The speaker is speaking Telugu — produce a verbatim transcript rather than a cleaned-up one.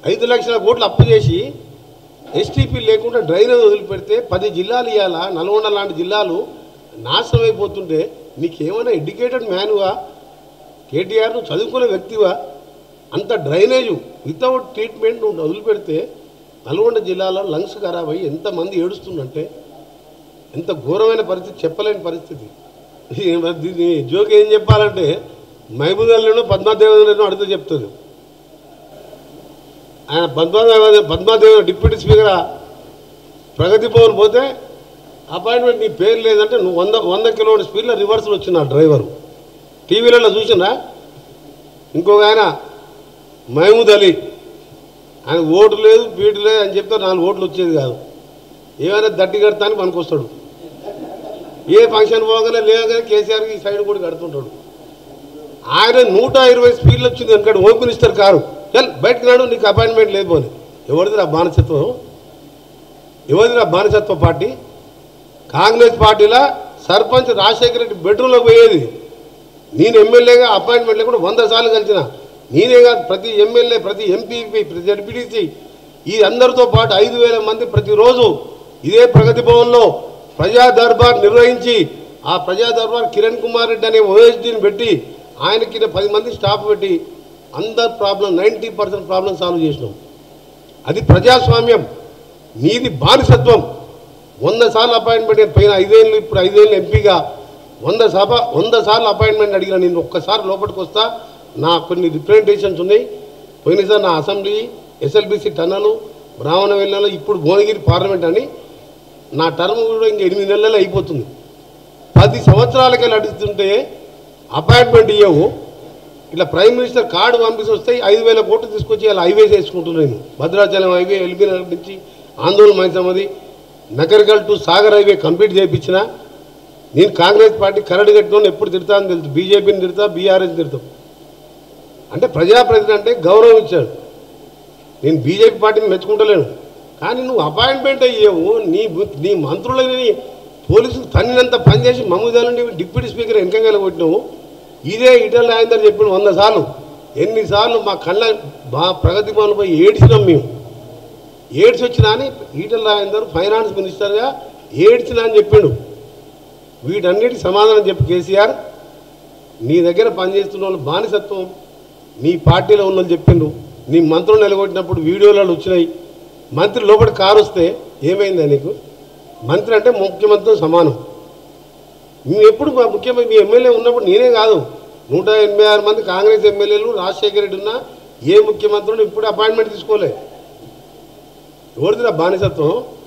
ఐదు లక్షల కోట్లు అప్పు చేసి ఎస్టీపీ లేకుండా డ్రైనేజ్ వదిలిపెడితే పది జిల్లాలు ఇవ్వాలా, నల్గొండ లాంటి జిల్లాలు నాశనం అయిపోతుంటే నీకేమైనా ఎడ్యుకేటెడ్ మ్యాన్వా? కేటీఆర్ నువ్వు చదువుకునే వ్యక్తివా? అంత డ్రైనేజు వితౌట్ ట్రీట్మెంట్ నువ్వు వదిలిపెడితే నల్గొండ జిల్లాలో లంగ్స్ ఖరాబ్ అయ్యి ఎంతమంది ఏడుస్తుందంటే ఎంత ఘోరమైన పరిస్థితి, చెప్పలేని పరిస్థితి. దీన్ని జోక్ ఏం చెప్పాలంటే మహబూబ్నగర్లోనూ పద్మాదేవతలను అడిగితే చెప్తుంది. ఆయన పద్మాదేవ పద్మాదేవ డిప్యూటీ స్పీకర్ ప్రగతి భవన్ పోతే అపాయింట్మెంట్ నీ పేరు లేదంటే నువ్వు వంద వంద కిలోమీటర్ స్పీడ్లో రివర్స్లో వచ్చిన డ్రైవరు టీవీలలో చూసినా. ఇంకొక ఆయన మహమూద్ అలీ, ఆయన ఓటు లేదు పీటు లేదు అని చెప్తే నాలుగు ఓట్లు వచ్చేది కాదు. ఏమైనా దట్టి కడతానికి పనికొస్తాడు. ఏ ఫంక్షన్ పోగానే లేవగానే కేసీఆర్కి ఈ సైడ్ కూడా కడుతుంటాడు. ఆయన నూట ఇరవై స్పీడ్లు వచ్చింది అనుకోండి హోమ్ మినిస్టర్ కారు, చల్ బయటకు నాడు, నీకు అపాయింట్మెంట్ లేదు పోని. ఎవరిది నా బానిసత్వం? ఎవరిది నా బానిసత్వ పార్టీ? కాంగ్రెస్ పార్టీలో సర్పంచ్ రాజశేఖర రెడ్డి బెడ్రూమ్లోకి పోయేది. నేను ఎమ్మెల్యేగా అపాయింట్మెంట్ లేకుండా వంద సార్లు కలిసిన నేనే కాదు, ప్రతి ఎమ్మెల్యే, ప్రతి ఎంపీపీ, ప్రతి జడ్పీటీసీ ఈ అందరితో పాటు ఐదు వేల మంది ప్రతిరోజు ఇదే ప్రగతి భవన్లో ప్రజా దర్బార్ నిర్వహించి ఆ ప్రజా దర్బార్ కిరణ్ కుమార్ రెడ్డి అనే ఓఎస్డీని పెట్టి ఆయనకి పది మంది స్టాఫ్ పెట్టి అందరు problem ninety percent problem solve చేసినాం. అది ప్రజాస్వామ్యం. నీది బానిసత్వం. వంద సార్లు అపాయింట్మెంట్ పైన ఐదేళ్ళు, ఇప్పుడు ఐదేళ్ళు ఎంపీగా వంద సభ వంద సార్లు అపాయింట్మెంట్ అడిగిన నేను ఒక్కసారి లోపలికి వస్తా. నా కొన్ని రిప్రజెంటేషన్స్ ఉన్నాయి. పోయినసారి నా అసెంబ్లీ, ఎస్ఎల్బీసీ టన్నలు, బ్రాహ్మణ వెళ్ళాలో, ఇప్పుడు భువనగిరి పార్లమెంట్ అని నా టర్మ్ కూడా ఇంక ఎనిమిది నెలలు అయిపోతుంది. పది సంవత్సరాలకే నడుస్తుంటే అపాయింట్మెంట్ ఇవ్వవు. ఇట్లా ప్రైమ్ మినిస్టర్ కార్డు పంపిస్తే వస్తాయి ఐదు వేల కోట్లు తీసుకొచ్చి అలా హైవేస్ వేసుకుంటున్నాను. భద్రాచలం హైవే, ఎల్బీ నగర్ నుంచి ఆందోళన మైసమ్మది, నగర్గల్ టు సాగర్ హైవే కంప్లీట్ చేయించిన. నేను కాంగ్రెస్ పార్టీ కరడు కట్టుకొని ఎప్పుడు తిడతానని తెలుసు. బీజేపీని తిడతా, బీఆర్ఎస్ తిడతాం. అంటే ప్రజాప్రతినిధి అంటే గౌరవం ఇచ్చాడు. నేను బీజేపీ పార్టీని మెచ్చుకుంటలేను. కానీ నువ్వు అపాయింట్మెంట్ అయ్యేవు. నీ నీ మంత్రులని పోలీసులు తన్నినంత పనిచేసి మమ్మల్ని డిప్యూటీ స్పీకర్ వెనకంగా కొట్టినావు. ఇదే ఈటల రాజేందర్ చెప్పిన వంద సార్లు ఎన్నిసార్లు మా కళ్ళ బా ప్రగతి భవన్ పోయి ఏడ్చినాం. మేము ఏడ్చి వచ్చినా అని ఈటల రాజేందర్ ఫైనాన్స్ మినిస్టర్గా ఏడ్చినా అని చెప్పిండు. వీటన్నిటికి సమాధానం చెప్పి కేసీఆర్, నీ దగ్గర పనిచేస్తున్న వాళ్ళు బానిసత్వం నీ పార్టీలో ఉన్నది చెప్పిండు. నీ మంత్రులు నిలగొట్టినప్పుడు వీడియోలలో వచ్చినాయి. మంత్రి లోపల కారు వస్తే ఏమైందా నీకు? మంత్రి అంటే ముఖ్యమంత్రితో సమానం. నువ్వు ఎప్పుడు ముఖ్యమంత్రి, మీ ఎమ్మెల్యే ఉన్నప్పుడు నేనే కాదు, నూట ఎనభై ఆరు మంది కాంగ్రెస్ ఎమ్మెల్యేలు, రాజశేఖర రెడ్డి ఉన్నా ఏ ముఖ్యమంత్రులు ఇప్పుడు అపాయింట్మెంట్ తీసుకోలే. ఎవరిది నా బానిసత్వం?